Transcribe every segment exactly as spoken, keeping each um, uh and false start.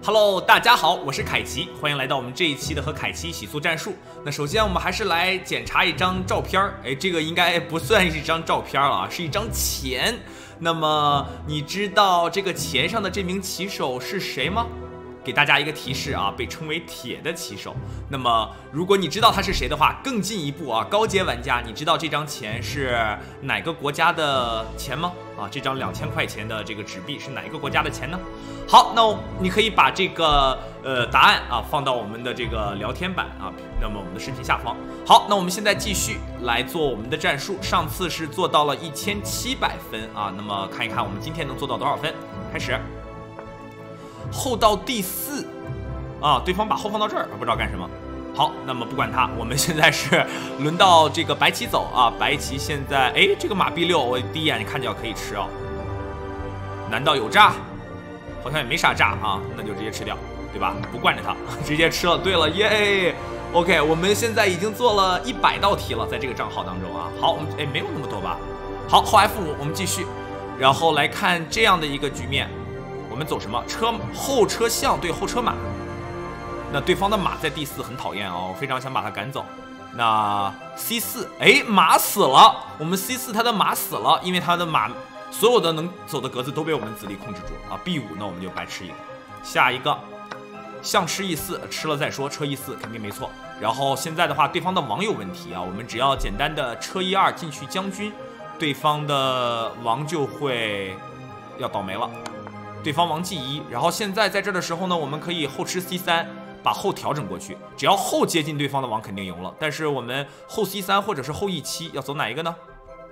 Hello， 大家好，我是凯奇，欢迎来到我们这一期的和凯奇一起做战术。那首先我们还是来检查一张照片儿，哎，这个应该不算是一张照片了啊，是一张钱。那么你知道这个钱上的这名骑手是谁吗？给大家一个提示啊，被称为铁的骑手。那么如果你知道他是谁的话，更进一步啊，高阶玩家，你知道这张钱是哪个国家的钱吗？啊，这张两千块钱的这个纸币是哪一个国家的钱呢？好，那你可以把这个呃答案啊放到我们的这个聊天板啊，那么我们的视频下方。好，那我们现在继续来做我们的战术。上次是做到了一千七百分啊，那么看一看我们今天能做到多少分。开始。后到第四啊，对方把后放到这儿，不知道干什么。好，那么不管他，我们现在是轮到这个白棋走啊。白棋现在，哎，这个马 B 六，我第一眼看见可以吃哦。难道有炸？好像也没啥炸啊，那就直接吃掉，对吧？不惯着他，直接吃了。对了，耶 ！OK， 我们现在已经做了一百道题了，在这个账号当中啊。好，我们哎没有那么多吧？好，后 F 五，我们继续，然后来看这样的一个局面。我们走什么？车后车象对后车马，那对方的马在第四，很讨厌哦，我非常想把它赶走。那 C 四，哎，马死了，我们 C 四他的马死了，因为他的马所有的能走的格子都被我们子力控制住了啊。B 五，那我们就白吃一个。下一个象吃 E 四，吃了再说，车 E 四肯定没错。然后现在的话，对方的王有问题啊，我们只要简单的车 E 二进去将军，对方的王就会要倒霉了。对方王 G 一，然后现在在这的时候呢，我们可以后吃 C 三，把后调整过去，只要后接近对方的王肯定赢了。但是我们后 C 三或者是后 E 七要走哪一个呢？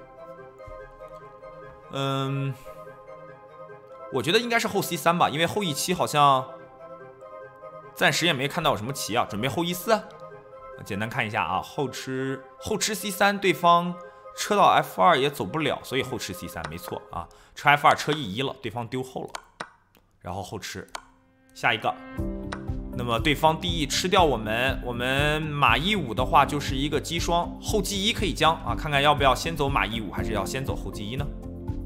嗯，我觉得应该是后 C 三吧，因为后 E 七好像暂时也没看到有什么棋啊。准备后 E 四，简单看一下啊，后吃后吃 C 三，对方车到 F 二也走不了，所以后吃 C 三没错啊。车 F 二车 E 一了，对方丢后了。然后后吃，下一个，那么对方 D 一吃掉我们，我们马 E 五的话就是一个击双，后 G 一可以将啊，看看要不要先走马 E 五，还是要先走后 G 一呢？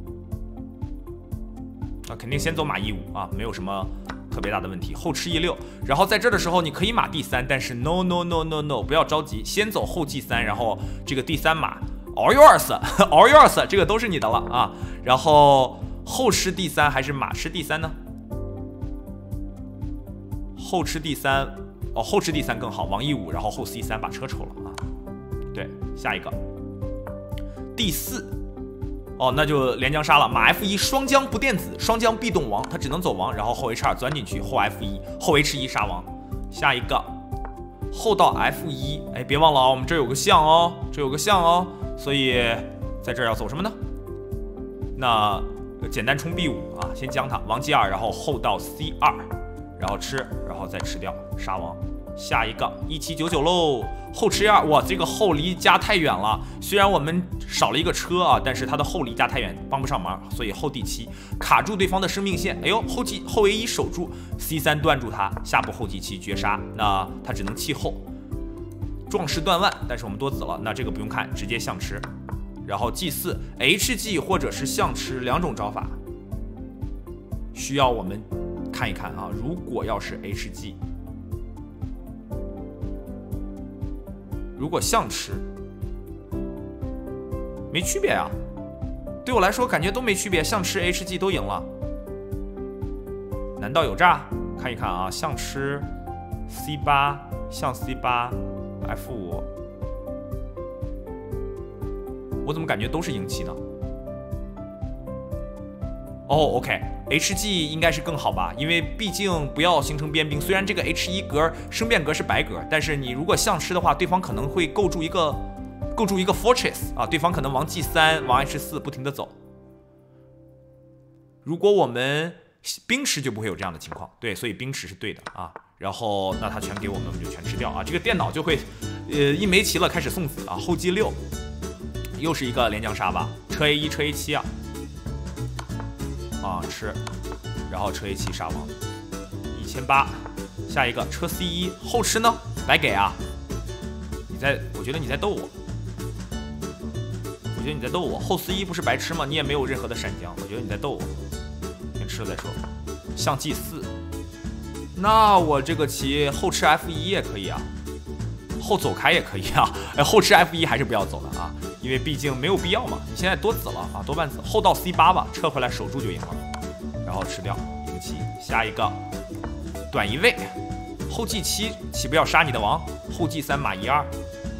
啊，肯定先走马 E 五啊，没有什么特别大的问题。后吃 E 六，然后在这的时候你可以马 D 三，但是 no no no no no， 不要着急，先走后 G 三，然后这个第三马 all yours all yours， 这个都是你的了啊。然后后吃 D 三还是马吃 D 三呢？后吃 D 三，哦，后吃 D 三更好，王 E 五，然后后 C 三把车抽了啊。对，下一个 D 四，哦，那就连将杀了。马 F 一双将不电子，双将必动王，他只能走王，然后后 H 二钻进去，后 F 一，后 H 一杀王。下一个后到 F 一，哎，别忘了啊，我们这有个象哦，这有个象哦，所以在这儿要走什么呢？那简单冲 B 五啊，先将他王 G 二，然后后到 C 二。然后吃，然后再吃掉杀王。下一个一七九九喽，后吃二，哇，这个后离家太远了。虽然我们少了一个车啊，但是他的后离家太远，帮不上忙，所以后 D 七卡住对方的生命线。哎呦，后 G 后 A 一守住 ，C 三断住他，下步后 G 七绝杀，那他只能弃后。壮士断腕，但是我们多子了，那这个不用看，直接象吃。然后 G 四 H G 或者是象吃两种招法，需要我们看一看啊，如果要是 H G， 如果象吃，没区别啊。对我来说感觉都没区别，象吃 H G 都赢了。难道有诈？看一看啊，象吃 C 八，象 C 八 F 五，我怎么感觉都是赢棋呢？哦 ，OK。H G 应该是更好吧，因为毕竟不要形成边兵。虽然这个 H 一格生变格是白格，但是你如果象吃的话，对方可能会构筑一个构筑一个 fortress 啊，对方可能王 G 三、王 H 四不停的走。如果我们兵吃就不会有这样的情况，对，所以兵吃是对的啊。然后那他全给我们，我们就全吃掉啊。这个电脑就会，呃，一没棋了开始送子啊。后 G 六，又是一个连将杀吧，车 A 一、车 A 七啊。啊，吃，然后车 A 七杀王，一千八，下一个车 C 一后吃呢，白给啊！你在，我觉得你在逗我，我觉得你在逗我。后 C 一不是白吃吗？你也没有任何的闪将，我觉得你在逗我。先吃了再说。象 G 四， 那我这个棋后吃 F 一 也可以啊，后走开也可以啊。哎，后吃 F 一 还是不要走的啊，因为毕竟没有必要嘛。你现在多子了啊，多半子，后到 C 八 吧，撤回来守住就赢了，然后吃掉一个棋，下一个短一位，后 G 七，岂不要杀你的王？后 G 三马一二，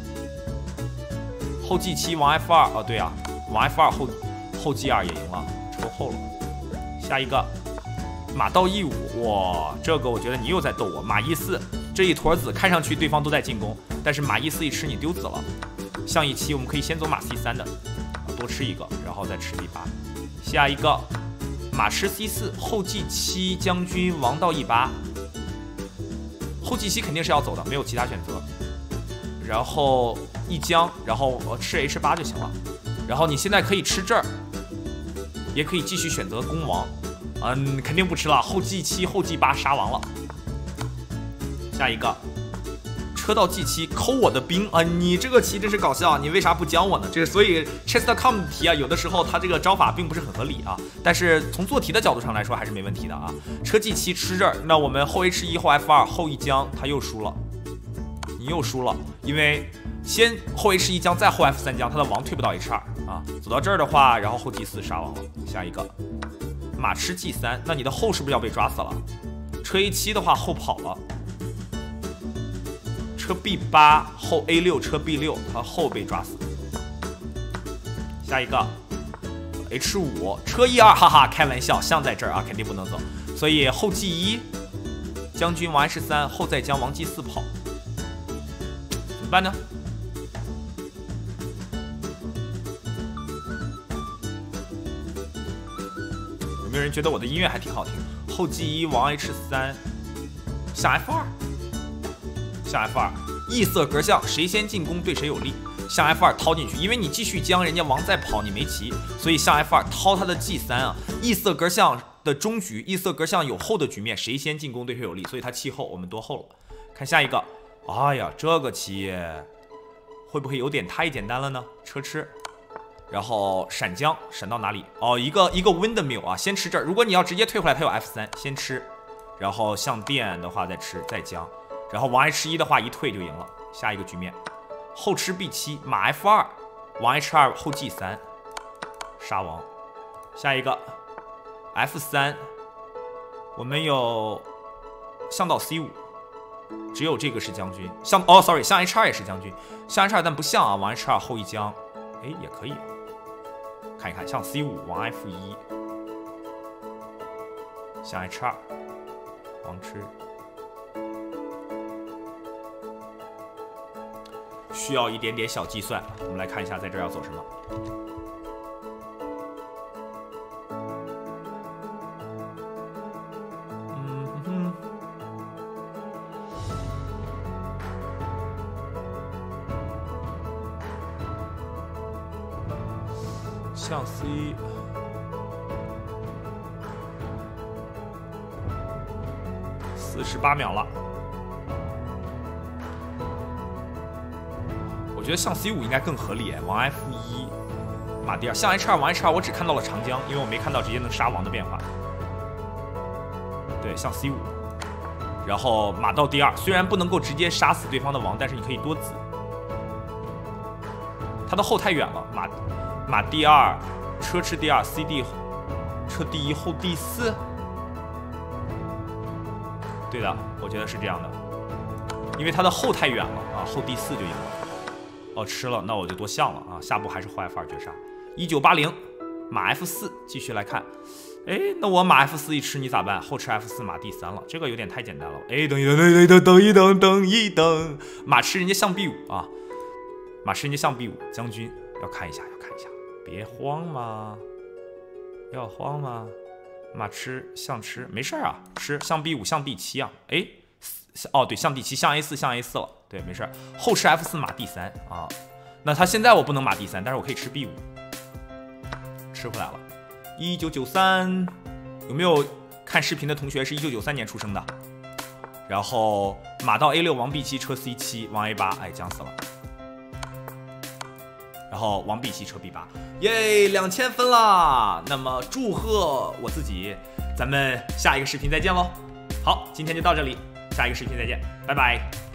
后 G 七王 F 二，哦对啊，王 F 二后后 G 二也赢了，抽后了。下一个马到 E 五，哇，这个我觉得你又在逗我。马 E 四，这一坨子看上去对方都在进攻，但是马 E 四一吃你丢子了。象 E 七，我们可以先走马 C 三的，多吃一个，然后再吃 D 八。下一个马吃 C 四，后 G 七将军王到 E 八，后 G 七肯定是要走的，没有其他选择。然后一将，然后我吃 H 八就行了。然后你现在可以吃这儿，也可以继续选择攻王。嗯，肯定不吃了，后 G 七后 G 八杀王了。下一个车到 G 七抠我的兵啊！你这个棋真是搞笑，你为啥不将我呢？这所以 chess 点 com 的题啊，有的时候它这个招法并不是很合理啊，但是从做题的角度上来说还是没问题的啊。车 G 七吃这儿，那我们后 H 一 后 F 二后一将，他又输了，你又输了，因为先后 H 一 将再后 F 三 将，他的王退不到 H 二 啊。走到这儿的话，然后后 G 四杀王了。下一个马吃 G 三，那你的后是不是要被抓死了？车 A 七 的话后跑了。车 B 八 后 A 六，车 B 六，他后被抓死。下一个 H 五，车 E 二，哈哈，开玩笑，象在这儿啊，肯定不能走，所以后 G 一，将军王 H 三，后再将王 G 四跑，怎么办呢？有没有人觉得我的音乐还挺好听？后 G 一，王 H 三，象 F 二。象 F 二，异色格象，谁先进攻对谁有利。象 F 二掏进去，因为你继续将人家王再跑，你没棋，所以象 F 二掏他的 G 三啊。异色格象的中局，异色格象有后的局面，谁先进攻对谁有利，所以他弃后，我们多后了。看下一个，哎呀，这个棋会不会有点太简单了呢？车吃，然后闪将，闪到哪里？哦，一个一个 windmill 啊，先吃这儿。如果你要直接退回来，他有 F 三，先吃，然后象电的话再吃，再将。然后王 H 一 的话一退就赢了，下一个局面，后吃 B 七，马 F 二，王 H 二 后 G 三，杀王。下一个 F 三，我们有象到 C 五，只有这个是将军。象哦 ，sorry， 象 H 二 也是将军，象 H 二 但不像啊，王 H 二 后一将，哎也可以，看一看，象 C 五，王 F 一，象 H 二，王吃。需要一点点小计算，我们来看一下在这儿要走什么。嗯哼，象 C， 四十八秒了。我觉得象 C 五 应该更合理，王 F 一，马 D 二，象 H 二，王 H 二，我只看到了长将，因为我没看到直接能杀王的变化。对，象 C 五，然后马到 D 二，虽然不能够直接杀死对方的王，但是你可以多子。他的后太远了，马马 D 二，车吃 D 二 ，C D， 车 D 一后 D 四。对的，我觉得是这样的，因为他的后太远了啊，后 D 四就赢了。哦，吃了，那我就多象了啊！下步还是后 F 二绝杀。一九八零，马 F 四，继续来看。哎，那我马 F 四一吃你咋办？后吃 F 四，马 D 三了，这个有点太简单了。哎，等一等，等一等，等一等，等一等，马吃人家象 B 五啊，马吃人家象 B 五，将军要看一下，要看一下，别慌嘛，要慌吗？马吃象吃，没事啊，吃象 B 五，象 D 七啊，哎。哦，对，象 D 七，象 A 四，象 A 四了，对，没事。后吃 F 四，马 D 三啊。那他现在我不能马 D 三，但是我可以吃 B 五，吃回来了。一九九三，有没有看视频的同学是一九九三年出生的？然后马到 A 六，王 B 七，车 C 七，王 A 八，哎，将死了。然后王 B 七，车 B 八，耶，两千分了。那么祝贺我自己，咱们下一个视频再见喽。 好，今天就到这里，下一个视频再见，拜拜。